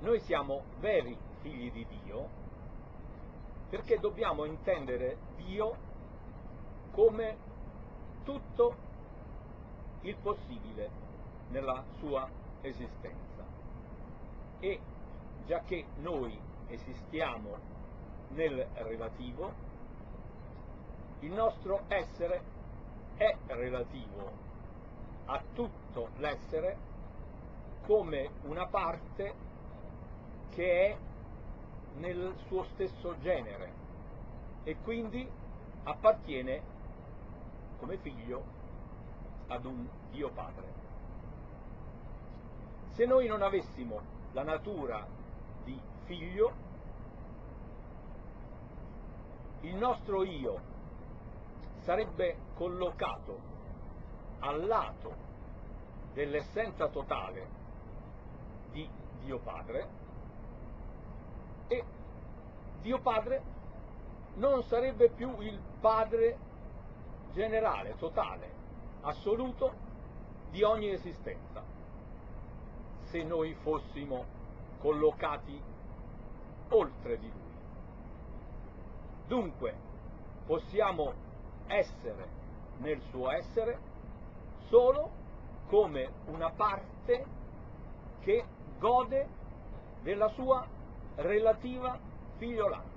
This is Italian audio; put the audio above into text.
noi siamo veri figli di Dio perché dobbiamo intendere Dio come tutto il possibile nella sua esistenza. E già che noi esistiamo nel relativo, il nostro essere è relativo a tutto l'essere come una parte che è nel suo stesso genere e quindi appartiene come figlio ad un Dio Padre. Se noi non avessimo la natura di figlio, il nostro io sarebbe collocato al lato dell'essenza totale di Dio Padre e Dio Padre non sarebbe più il Padre generale, totale, assoluto di ogni esistenza, se noi fossimo collocati oltre di Lui. Dunque possiamo essere nel suo essere solo come una parte che gode della sua relativa figliolanza.